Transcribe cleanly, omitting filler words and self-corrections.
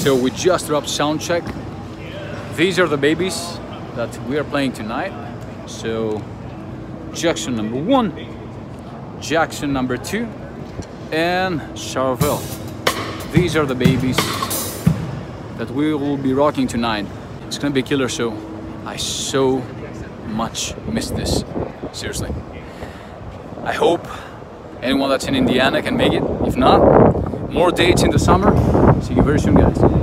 So we just dropped Soundcheck. These are the babies that we are playing tonight. So Jackson number 1, Jackson number 2, and Charvel. These are the babies that we will be rocking tonight. It's gonna be a killer show. I so much miss this, seriously. I hope anyone that's in Indiana can make it. If not, more dates in the summer. See you very soon, guys.